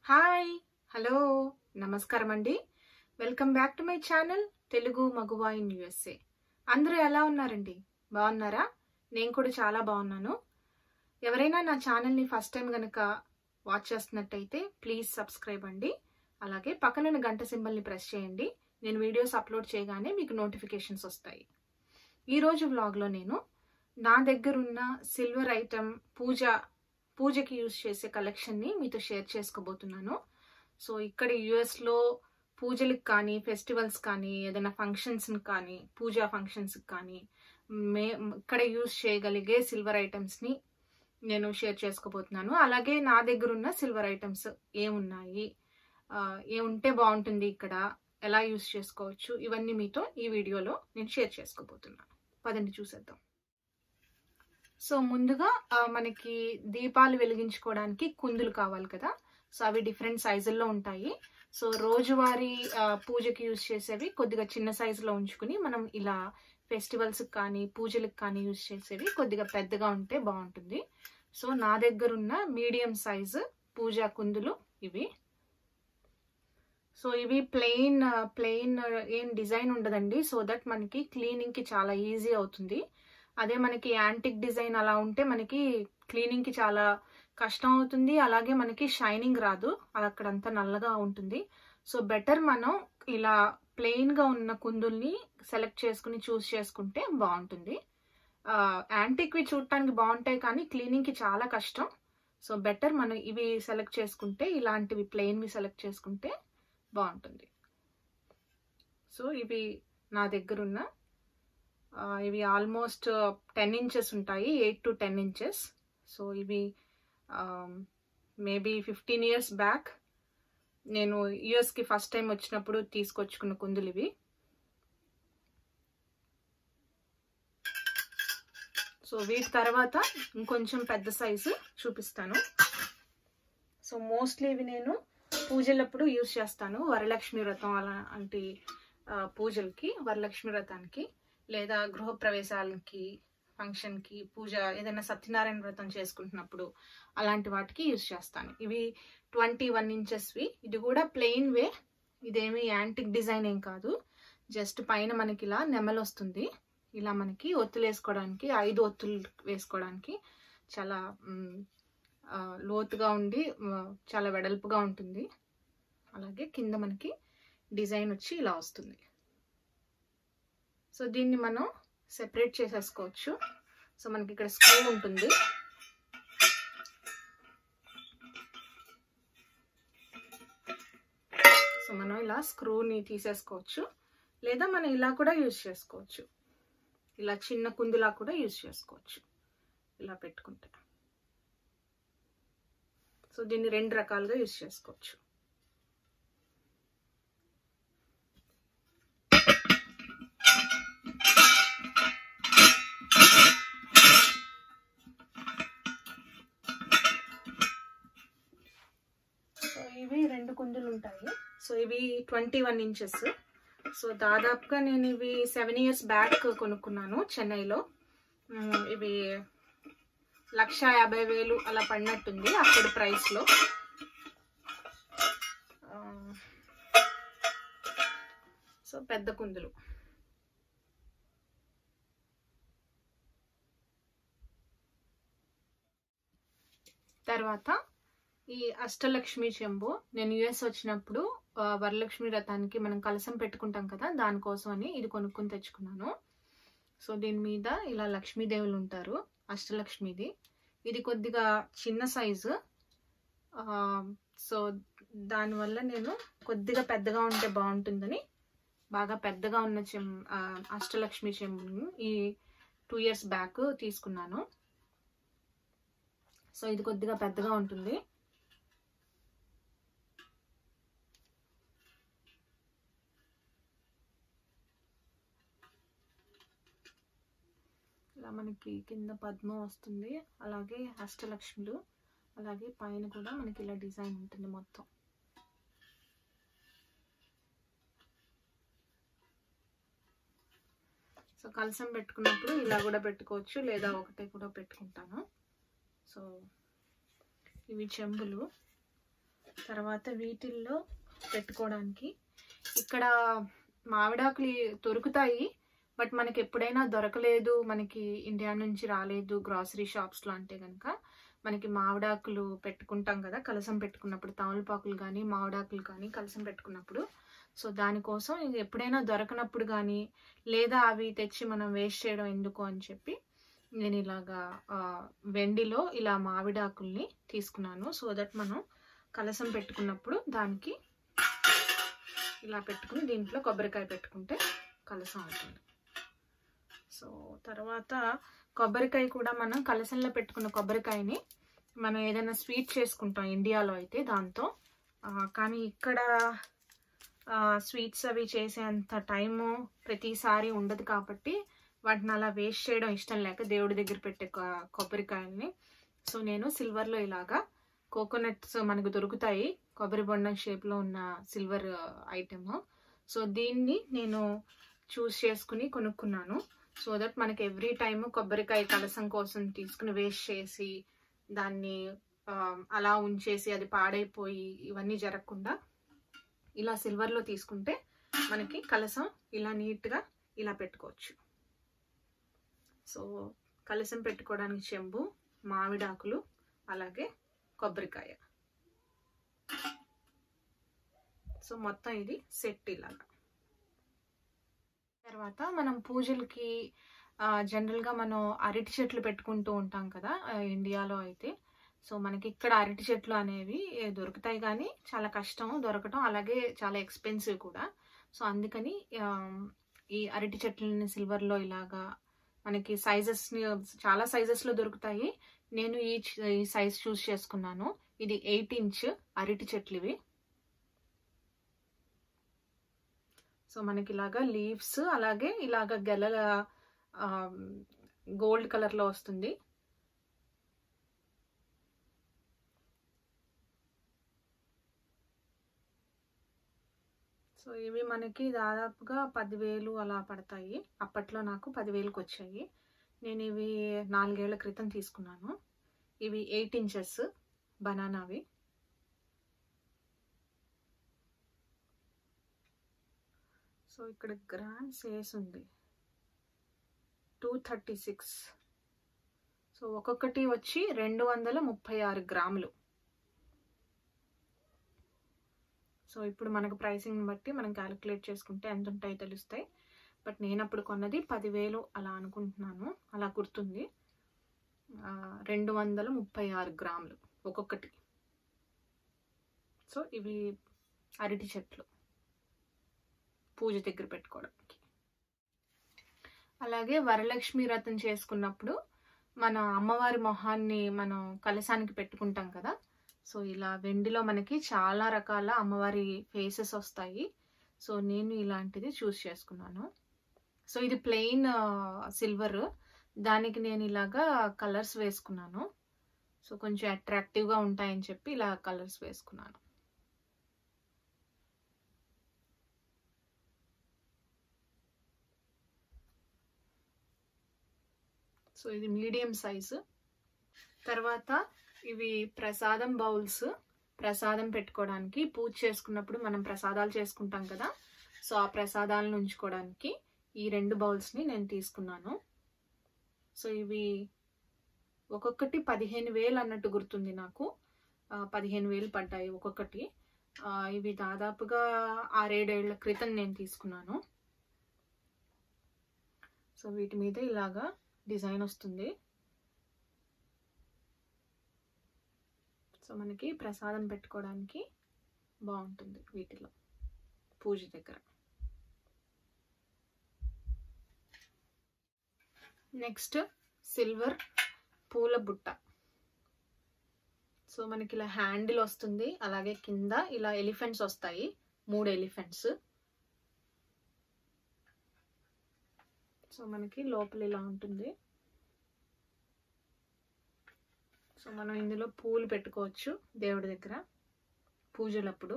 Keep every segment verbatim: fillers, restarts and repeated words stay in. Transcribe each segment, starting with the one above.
Hi hello నమస్కారం అండి. Welcome back to my channel Telugu మగువా ఇన్ యూఎస్ఏ. అందరూ ఎలా ఉన్నారండి? బాగున్నారా? నేను కూడా చాలా బాగున్నాను. ఎవరైనా నా ఛానల్ని ఫస్ట్ టైం కనుక వాచ్ చేస్తున్నట్టయితే ప్లీజ్ సబ్స్క్రైబ్ అండి. అలాగే పక్కన గంట సింబల్ని ప్రెస్ చేయండి. నేను వీడియోస్ అప్లోడ్ చేయగానే మీకు నోటిఫికేషన్స్ వస్తాయి. ఈరోజు వ్లాగ్లో నేను నా దగ్గర ఉన్న సిల్వర్ ఐటమ్ పూజ పూజకి యూజ్ చేసే కలెక్షన్ని మీతో షేర్ చేసుకోబోతున్నాను. సో ఇక్కడ యూఎస్లో పూజలకు కానీ ఫెస్టివల్స్ కానీ ఏదైనా ఫంక్షన్స్కి కానీ పూజా ఫంక్షన్స్కి కానీ మే ఇక్కడ యూజ్ చేయగలిగే సిల్వర్ ఐటమ్స్ని నేను షేర్ చేసుకోబోతున్నాను. అలాగే నా దగ్గర ఉన్న సిల్వర్ ఐటమ్స్ ఏమున్నాయి, ఏముంటే బాగుంటుంది, ఇక్కడ ఎలా యూజ్ చేసుకోవచ్చు, ఇవన్నీ మీతో ఈ వీడియోలో నేను షేర్ చేసుకోబోతున్నాను. పదండి చూసేద్దాం. సో ముందుగా మనకి దీపాలు వెలిగించుకోవడానికి కుందులు కావాలి కదా. సో అవి డిఫరెంట్ సైజుల్లో ఉంటాయి. సో రోజువారీ పూజకి యూజ్ చేసేవి కొద్దిగా చిన్న సైజులో ఉంచుకుని మనం ఇలా ఫెస్టివల్స్కి కానీ పూజలకు కానీ యూజ్ చేసేవి కొద్దిగా పెద్దగా ఉంటే బాగుంటుంది. సో నా దగ్గర ఉన్న మీడియం సైజు పూజా కుందులు ఇవి. సో ఇవి ప్లెయిన్ ప్లెయిన్ ఏం డిజైన్ ఉండదండి. సో దట్ మనకి క్లీనింగ్కి చాలా ఈజీ అవుతుంది. అదే మనకి యాంటిక్ డిజైన్ అలా ఉంటే మనకి క్లీనింగ్కి చాలా కష్టం అవుతుంది. అలాగే మనకి షైనింగ్ రాదు, అది అక్కడంతా నల్లగా ఉంటుంది. సో బెటర్ మనం ఇలా ప్లెయిన్గా ఉన్న కుందుల్ని సెలెక్ట్ చేసుకుని చూస్ చేసుకుంటే బాగుంటుంది. యాంటిక్వి చూడటానికి బాగుంటాయి కానీ క్లీనింగ్కి చాలా కష్టం. సో బెటర్ మనం ఇవి సెలెక్ట్ చేసుకుంటే, ఇలాంటివి ప్లెయిన్వి సెలెక్ట్ చేసుకుంటే బాగుంటుంది. సో ఇవి నా దగ్గర ఉన్న ఇవి ఆల్మోస్ట్ టెన్ ఇంచెస్ ఉంటాయి, eight to ten inches. So ఇవి మేబీ ఫిఫ్టీన్ ఇయర్స్ బ్యాక్ నేను యుఎస్కి ఫస్ట్ టైం వచ్చినప్పుడు తీసుకొచ్చుకున్న కుందులు ఇవి. సో వీటి తర్వాత ఇంకొంచెం పెద్ద సైజు చూపిస్తాను. సో మోస్ట్లీ ఇవి నేను పూజలప్పుడు యూజ్ చేస్తాను. వరలక్ష్మి వ్రతం అలాంటి పూజలకి, వరలక్ష్మి వ్రతానికి, లేదా గృహప్రవేశాలకి, ఫంక్షన్కి, పూజ ఏదైనా సత్యనారాయణ వ్రతం చేసుకుంటున్నప్పుడు అలాంటి వాటికి యూజ్ చేస్తాను. ఇవి ట్వంటీ వన్ ఇంచెస్వి. ఇది కూడా ప్లెయిన్ వే, ఇదేమి యాంటిక్ డిజైన్ ఏం కాదు. జస్ట్ పైన మనకి ఇలా నెమలు వస్తుంది. ఇలా మనకి ఒత్తులు వేసుకోవడానికి, ఐదు ఒత్తులు వేసుకోవడానికి చాలా లోతుగా ఉండి చాలా వెడల్పుగా ఉంటుంది. అలాగే కింద మనకి డిజైన్ వచ్చి ఇలా వస్తుంది. సో దీన్ని మనం సెపరేట్ చేసేసుకోవచ్చు. సో మనకి ఇక్కడ స్క్రూ ఉంటుంది. సో మనం ఇలా స్క్రూని తీసేసుకోవచ్చు, లేదా మనం ఇలా కూడా యూజ్ చేసుకోవచ్చు. ఇలా చిన్న కుందులా కూడా యూజ్ చేసుకోవచ్చు ఇలా పెట్టుకుంటే. సో దీన్ని రెండు రకాలుగా యూజ్ చేసుకోవచ్చు. ఇవి రెండు కుందులు ఉంటాయి. సో ఇవి ట్వంటీ వన్ ఇంచెస్. సో దాదాపుగా నేను ఇవి సెవెన్ ఇయర్స్ బ్యాక్ కొనుక్కున్నాను చెన్నైలో. ఇవి లక్ష యాభై వేలు అలా పడినట్టుంది అప్పుడు ప్రైస్లో. సో పెద్ద కుందులు. తర్వాత ఈ అష్టలక్ష్మి చెంబు నేను యుఎస్ వచ్చినప్పుడు వరలక్ష్మి వ్రతానికి మనం కలసం పెట్టుకుంటాం కదా, దానికోసం అని ఇది కొనుక్కొని తెచ్చుకున్నాను. సో దీని మీద ఇలా లక్ష్మీదేవులు ఉంటారు, అష్టలక్ష్మిది. ఇది కొద్దిగా చిన్న సైజు. సో దానివల్ల నేను కొద్దిగా పెద్దగా ఉంటే బాగుంటుందని బాగా పెద్దగా ఉన్న చెం అష్టలక్ష్మి చెంబుని ఈ టూ ఇయర్స్ బ్యాక్ తీసుకున్నాను. సో ఇది కొద్దిగా పెద్దగా ఉంటుంది. ఇలా మనకి కింద పద్మం వస్తుంది, అలాగే అష్టలక్ష్ములు, అలాగే పైన కూడా మనకి ఇలా డిజైన్ ఉంటుంది మొత్తం. సో కలసం పెట్టుకున్నప్పుడు ఇలా కూడా పెట్టుకోవచ్చు, లేదా ఒకటే కూడా పెట్టుకుంటాను. సో ఇవి చెంబులు. తర్వాత వీటిల్లో పెట్టుకోవడానికి ఇక్కడ మామిడాకులు దొరుకుతాయి, బట్ మనకి ఎప్పుడైనా దొరకలేదు, మనకి ఇండియా నుంచి రాలేదు గ్రాసరీ షాప్స్లో అంటే కనుక మనకి మామిడాకులు పెట్టుకుంటాం కదా కలసం పెట్టుకున్నప్పుడు, తమలపాకులు కానీ మామిడాకులు కానీ కలసం పెట్టుకున్నప్పుడు. సో దానికోసం ఎప్పుడైనా దొరకనప్పుడు కానీ లేదా అవి తెచ్చి మనం వేస్ట్ చేయడం ఎందుకు అని చెప్పి నేను ఇలాగా వెండిలో ఇలా మామిడాకుల్ని తీసుకున్నాను. సో దట్ మనం కలసం పెట్టుకున్నప్పుడు దానికి ఇలా పెట్టుకుని దీంట్లో కొబ్బరికాయ పెట్టుకుంటే కలసం అవుతుంది. సో తర్వాత కొబ్బరికాయ కూడా మనం కలసంలో పెట్టుకున్న కొబ్బరికాయని మనం ఏదైనా స్వీట్ చేసుకుంటాం ఇండియాలో అయితే దాంతో, కానీ ఇక్కడ స్వీట్స్ అవి చేసేంత టైము ప్రతిసారి ఉండదు కాబట్టి వాటిని అలా వేస్ట్ చేయడం ఇష్టం లేక దేవుడి దగ్గర పెట్టే కొబ్బరికాయల్ని సో నేను సిల్వర్లో ఇలాగా కోకోనట్స్ మనకు దొరుకుతాయి కొబ్బరి బొండం షేప్లో ఉన్న సిల్వర్ ఐటమ్. సో దీన్ని నేను చూస్ చేసుకుని కొనుక్కున్నాను. సో దట్ మనకి ఎవ్రీ టైము కొబ్బరికాయ కలసం కోసం తీసుకుని వేస్ట్ చేసి దాన్ని అలా ఉంచేసి అది పాడైపోయి ఇవన్నీ జరగకుండా ఇలా సిల్వర్లో తీసుకుంటే మనకి కలసం ఇలా నీట్గా ఇలా పెట్టుకోవచ్చు. సో కలసం పెట్టుకోవడానికి చెంబు, మామిడాకులు, అలాగే కొబ్బరికాయ. సో మొత్తం ఇది సెట్ ఇలాగా. తర్వాత మనం పూజలకి జనరల్గా మనం అరటి చెట్లు పెట్టుకుంటూ ఉంటాం కదా ఇండియాలో అయితే. సో మనకి ఇక్కడ అరటి చెట్లు అనేవి దొరుకుతాయి కానీ చాలా కష్టం దొరకటం, అలాగే చాలా ఎక్స్పెన్సివ్ కూడా. సో అందుకని ఈ అరటి చెట్లని సిల్వర్లో ఇలాగా మనకి సైజెస్ని చాలా సైజెస్లో దొరుకుతాయి. నేను ఈ ఈ సైజ్ చూస్ చేసుకున్నాను. ఇది ఎయిట్ ఇంచ్ అరటి చెట్లు ఇవి. సో మనకి ఇలాగా లీవ్స్ అలాగే ఇలాగ గెలల గోల్డ్ కలర్లో వస్తుంది. సో ఇవి మనకి దాదాపుగా పదివేలు అలా పడతాయి. అప్పట్లో నాకు పదివేలకు వచ్చాయి. నేను ఇవి నాలుగేళ్ల క్రితం తీసుకున్నాను. ఇవి ఎయిట్ ఇంచెస్ బనానావి. సో ఇక్కడ గ్రామ్స్ వేసి ఉంది టూ థర్టీ సిక్స్. సో ఒక్కొక్కటి వచ్చి రెండు వందల ముప్పై ఆరు గ్రాములు. సో ఇప్పుడు మనకు ప్రైసింగ్ని బట్టి మనం క్యాలిక్యులేట్ చేసుకుంటే ఎంత ఉంటాయో తెలుస్తాయి. బట్ నేను అప్పుడు కొన్నది పదివేలు అలా అనుకుంటున్నాను, అలా గుర్తుంది. రెండు వందల ముప్పై ఆరు గ్రాములు ఒక్కొక్కటి. సో ఇవి అరటి చెట్లు పూజ దగ్గర పెట్టుకోవడానికి. అలాగే వరలక్ష్మి వ్రతం చేసుకున్నప్పుడు మన అమ్మవారి మొహాన్ని మనం కలశానికి పెట్టుకుంటాం కదా. సో ఇలా వెండిలో మనకి చాలా రకాల అమ్మవారి ఫేసెస్ వస్తాయి. సో నేను ఇలాంటిది చూస్ చేసుకున్నాను. సో ఇది ప్లెయిన్ సిల్వర్, దానికి నేను ఇలాగా కలర్స్ వేసుకున్నాను. సో కొంచెం అట్రాక్టివ్గా ఉంటాయని చెప్పి ఇలా కలర్స్ వేసుకున్నాను. సో ఇది మీడియం సైజు. తర్వాత ఇవి ప్రసాదం బౌల్స్, ప్రసాదం పెట్టుకోవడానికి. పూజ చేసుకున్నప్పుడు మనం ప్రసాదాలు చేసుకుంటాం కదా, సో ఆ ప్రసాదాలను ఉంచుకోవడానికి ఈ రెండు బౌల్స్ని నేను తీసుకున్నాను. సో ఇవి ఒక్కొక్కటి పదిహేను వేలు అన్నట్టు గుర్తుంది నాకు. పదిహేను వేలు పడ్డాయి ఒక్కొక్కటి. ఇవి దాదాపుగా ఆరేడేళ్ల క్రితం నేను తీసుకున్నాను. సో వీటి మీద ఇలాగా డిజైన్ వస్తుంది. సో మనకి ప్రసాదం పెట్టుకోవడానికి బాగుంటుంది వీటిలో పూజ దగ్గర. నెక్స్ట్ సిల్వర్ పూల బుట్ట. సో మనకి ఇలా హ్యాండిల్ వస్తుంది, అలాగే కింద ఇలా ఎలిఫెంట్స్ వస్తాయి, మూడు ఎలిఫెంట్స్. సో మనకి లోపల ఇలా ఉంటుంది. సో మనం ఇందులో పూలు పెట్టుకోవచ్చు దేవుడి దగ్గర పూజలప్పుడు.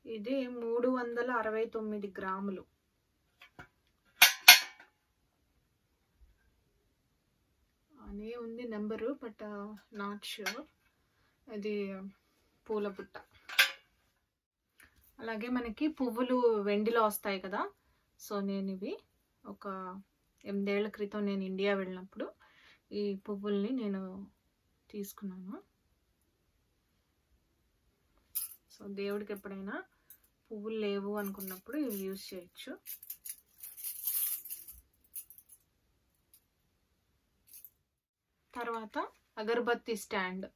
ఇది మూడు వందల అరవై తొమ్మిది గ్రాములు. అనే ఉంది నెంబరు, బట్ నాట్ ష్యూర్. ఇది పూల బుట్ట. అలాగే మనకి పువ్వులు వెండిలో వస్తాయి కదా, సో నేను ఇవి ఒక ఎనిమిదేళ్ల క్రితం నేను ఇండియా వెళ్ళినప్పుడు ఈ పువ్వుల్ని నేను తీసుకున్నాను. సో దేవుడికి ఎప్పుడైనా పువ్వులు లేవు అనుకున్నప్పుడు ఇవి యూజ్ చేయొచ్చు. తర్వాత అగరబత్తి స్టాండ్.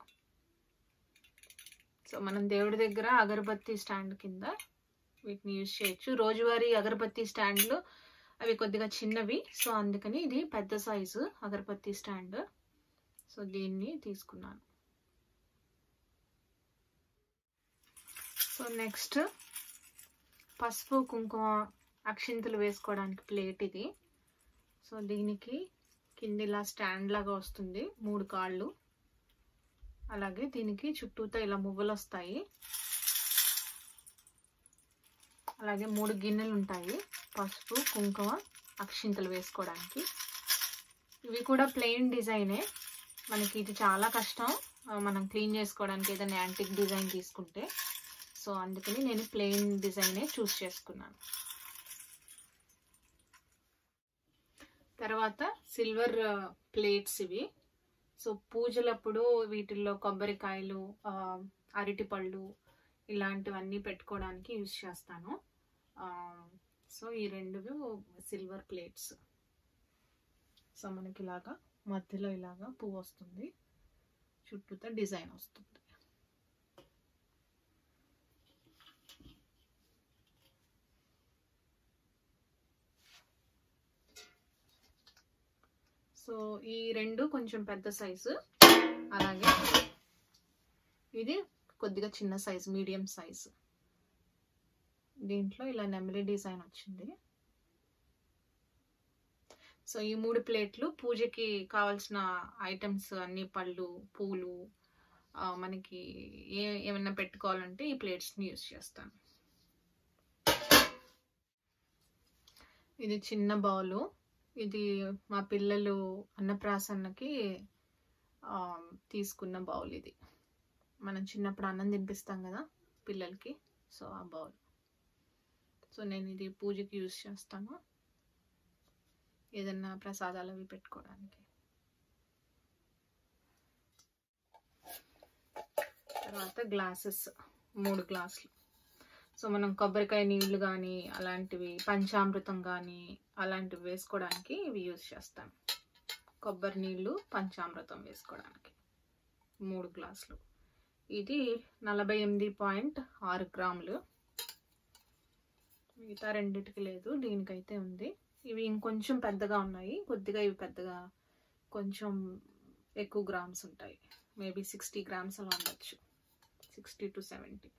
సో మనం దేవుడి దగ్గర అగరబత్తి స్టాండ్ కింద వీటిని యూజ్ చేయొచ్చు. రోజువారీ అగరబత్తి స్టాండ్లు అవి కొద్దిగా చిన్నవి, సో అందుకని ఇది పెద్ద సైజు అగరబత్తి స్టాండ్. సో దీన్ని తీసుకున్నాను. సో నెక్స్ట్ పసుపు కుంకుమ అక్షింతలు వేసుకోవడానికి ప్లేట్ ఇది. సో దీనికి కింద ఇలా స్టాండ్ లాగా వస్తుంది, మూడు కాళ్ళు. అలాగే దీనికి చుట్టూతో ఇలా మువ్వలు వస్తాయి. అలాగే మూడు గిన్నెలు ఉంటాయి పసుపు కుంకుమ అక్షింతలు వేసుకోవడానికి. ఇవి కూడా ప్లెయిన్ డిజైనే. మనకి ఇది చాలా కష్టం మనం క్లీన్ చేసుకోవడానికి ఏదైనా యాంటిక్ డిజైన్ తీసుకుంటే. సో అందుకని నేను ప్లెయిన్ డిజైనే చూస్ చేసుకున్నాను. తర్వాత సిల్వర్ ప్లేట్స్ ఇవి. సో పూజలప్పుడు వీటిల్లో కొబ్బరికాయలు, అరటిపళ్ళు ఇలాంటివన్నీ పెట్టుకోవడానికి యూజ్ చేస్తాను. సో ఈ రెండు సిల్వర్ ప్లేట్స్. సో మనకి ఇలాగా మధ్యలో ఇలాగా పువ్వు వస్తుంది, చుట్టూతో డిజైన్ వస్తుంది. సో ఈ రెండు కొంచెం పెద్ద సైజు, అలాగే ఇది కొద్దిగా చిన్న సైజు, మీడియం సైజు. దీంట్లో ఇలా నెమలి డిజైన్ వచ్చింది. సో ఈ మూడు ప్లేట్లు పూజకి కావాల్సిన ఐటమ్స్ అన్ని, పళ్ళు, పూలు, మనకి ఏ ఏమైనా పెట్టుకోవాలంటే ఈ ప్లేట్స్ని యూజ్ చేస్తాను. ఇది చిన్న బౌలు. ఇది మా పిల్లలు అన్నప్రాసన్నకి తీసుకున్న బౌల్ ఇది. మనం చిన్నప్పుడు అన్నం తినిపిస్తాం కదా పిల్లలకి, సో ఆ బౌల్. సో నేను ఇది పూజకి యూజ్ చేస్తాను, ఏదన్నా ప్రసాదాలు అవి పెట్టుకోవడానికి. తర్వాత గ్లాసెస్, మూడు గ్లాసులు. సో మనం కొబ్బరికాయ నీళ్ళు కానీ అలాంటివి, పంచామృతం కానీ అలాంటివి వేసుకోవడానికి ఇవి యూజ్ చేస్తాను. కొబ్బరి నీళ్ళు, పంచామృతం వేసుకోవడానికి మూడు గ్లాసులు. ఇది నలభై ఎనిమిది పాయింట్ ఆరు గ్రాములు. మిగతా రెండిటికి లేదు, దీనికైతే ఉంది. ఇవి ఇంకొంచెం పెద్దగా ఉన్నాయి, కొద్దిగా ఇవి పెద్దగా కొంచెం ఎక్కువ గ్రామ్స్ ఉంటాయి. మేబీ సిక్స్టీ గ్రామ్స్ అలా ఉండొచ్చు, సిక్స్టీ టు సెవెంటీ.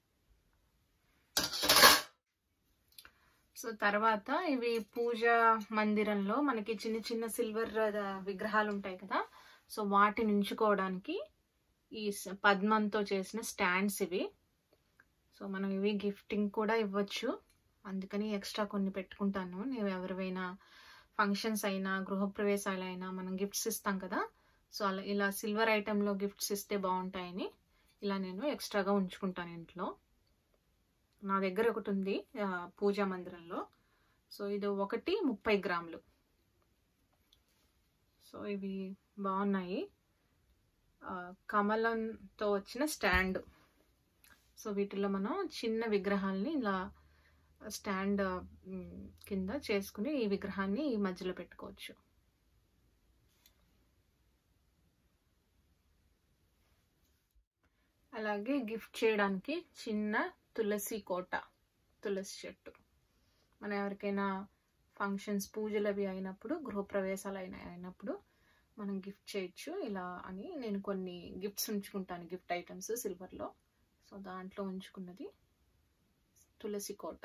సో తర్వాత ఇవి పూజ మందిరంలో మనకి చిన్న చిన్న సిల్వర్ విగ్రహాలు ఉంటాయి కదా, సో వాటిని ఉంచుకోవడానికి ఈ పద్మంతో చేసిన స్టాండ్స్ ఇవి. సో మనం ఇవి గిఫ్టింగ్ కూడా ఇవ్వచ్చు, అందుకని ఎక్స్ట్రా కొన్ని పెట్టుకుంటాను. నేను ఎవరివైనా ఫంక్షన్స్ అయినా గృహప్రవేశాలైనా మనం గిఫ్ట్స్ ఇస్తాం కదా, సో అలా ఇలా సిల్వర్ ఐటెంలో గిఫ్ట్స్ ఇస్తే బాగుంటాయని ఇలా నేను ఎక్స్ట్రాగా ఉంచుకుంటాను ఇంట్లో. నా దగ్గర ఒకటి ఉంది పూజా మందిరంలో. సో ఇది ఒకటి ముప్పై గ్రాములు. సో ఇవి బాగున్నాయి, కమలంతో వచ్చిన స్టాండ్. సో వీటిలో మనం చిన్న విగ్రహాల్ని ఇలా స్టాండ్ కింద చేసుకుని ఈ విగ్రహాన్ని ఈ మధ్యలో పెట్టుకోవచ్చు. అలాగే గిఫ్ట్ చేయడానికి చిన్న తులసి కోట, తులసి చెట్టు. మనం ఎవరికైనా ఫంక్షన్స్, పూజలు అవి అయినప్పుడు, గృహప్రవేశాలు అయిన అయినప్పుడు మనం గిఫ్ట్ చేయొచ్చు ఇలా అని నేను కొన్ని గిఫ్ట్స్ ఉంచుకుంటాను, గిఫ్ట్ ఐటమ్స్ సిల్వర్లో. సో దాంట్లో ఉంచుకున్నది తులసి కోట.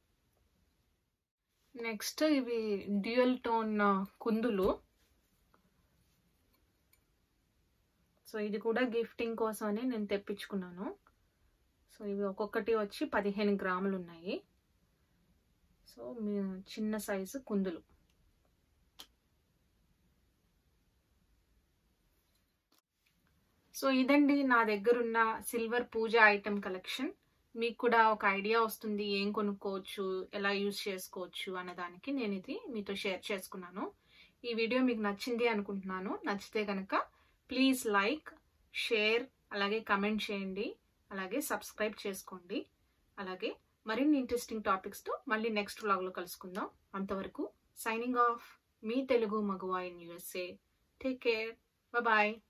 నెక్స్ట్ ఇవి డ్యూయల్ టోన్ కుందులు. సో ఇది కూడా గిఫ్టింగ్ కోసమని నేను తెప్పించుకున్నాను. సో సో ఇవి ఒక్కొక్కటి వచ్చి పదిహేను గ్రాములు ఉన్నాయి. సో మీ చిన్న సైజు కుందులు. సో ఇదండి నా దగ్గరున్న సిల్వర్ పూజ ఐటెం కలెక్షన్. మీకు కూడా ఒక ఐడియా వస్తుంది ఏం కొనుక్కోవచ్చు, ఎలా యూజ్ చేసుకోవచ్చు అన్నదానికి నేను ఇది మీతో షేర్ చేసుకున్నాను. ఈ వీడియో మీకు నచ్చింది అనుకుంటున్నాను. నచ్చితే కనుక ప్లీజ్ లైక్, షేర్, అలాగే కమెంట్ చేయండి, అలాగే సబ్స్క్రైబ్ చేసుకోండి. అలాగే మరిన్ని ఇంట్రెస్టింగ్ టాపిక్స్తో మళ్ళీ నెక్స్ట్ వ్లాగ్లో కలుసుకుందాం. అంతవరకు సైనింగ్ ఆఫ్, మీ తెలుగు మగువా in USA. Take care, bye.